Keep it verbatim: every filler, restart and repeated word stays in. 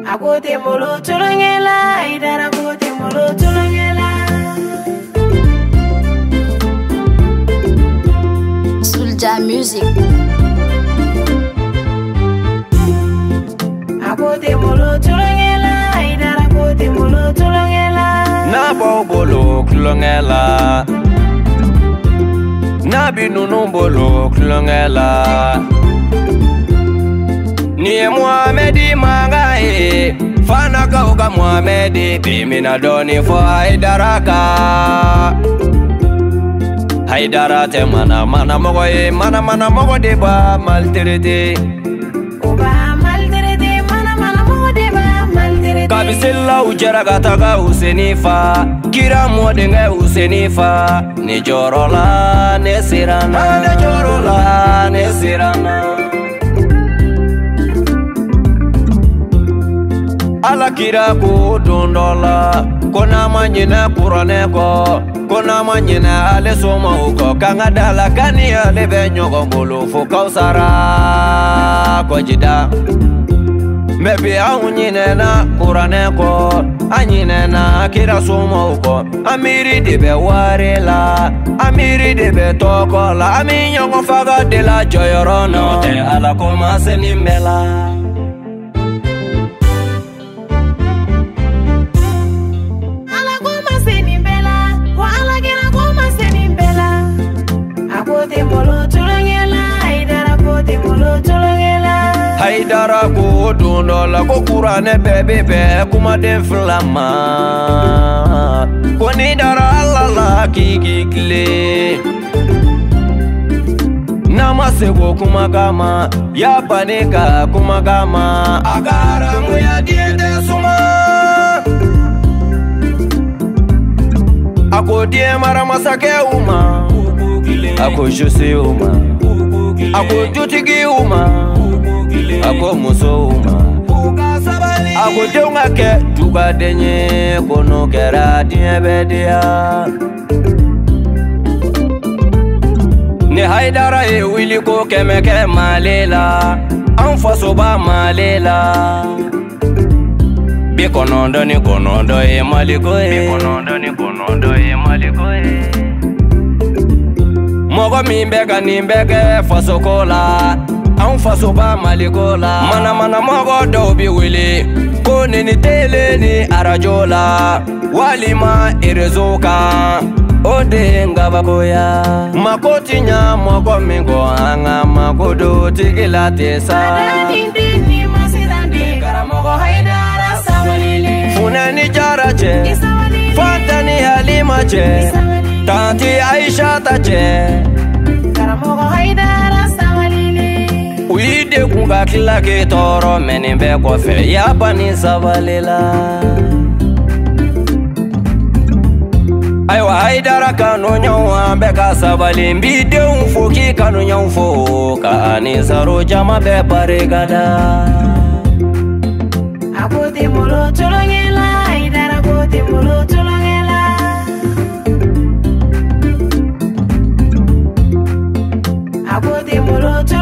Akote molo tulongela, idara akote molo tulongela. Soulja Music. Akote molo tulongela, idara akote molo tulongela. Na bo bolo tulongela, na binunu bolo tulongela. Ni Muhammedi mangae, fana kauka Muhammedi, bimina doni fo Haidaraka. Haidara te mana mana mogo e, mana mana mogo de ba malterete. Oba malterete, mana mana mogo de ba malterete. Kabisela ujara gataga usenifa, kira modenge usenifa. Ne jorola ne sirana, ne jorola ne sirana. Ala kira ko dondola, kona manyina kurane ko, kona manyina ale soma uko, kanga dala kani ale benyo gombolo fo kausara ko jida. Mebi aunyine na kurane ko, anyine na kira soma uko, amiri debe warela, amiri debe tokola, aminyo ngofaga de la joyorono, te ala koma senimbela. Haidara ko dondola ko kurane bebe be kuma den flama ko ni dara alala kiki kile namase ko kuma kama ya panika kuma kama agara mu ya diende suma ako die mara masake uma ako jose uma ako jutigi uma ako muso uma ako denga ke tuga denye kono kera die bedia ne Haidara e wili ko kemeke malela an faso ba malela bi konondo ni konondo e maliko e bi konondo ni konondo e maliko e mogo mimbega nimbege faso kola an faso ba malikola mana mana mogo do bi wili ko ni tele ni arajola walima irezoka ode ngaba koya makoti nya mogo mingo anga makodo tigila tesa adindini masirande karamogo Haidara sabalile funani jarache fantani halima che tanti Aisha tache karamogo Haidara sabalile uide kunga kila ke toro meni be ko fe ya bani sabalela aywa Haidara kanu nyawa be ka sabali mbide unfoki kanu nyawfo ka ani zaro jama be paregada akote molo tulongela Haidara akote molo tulongela akote molo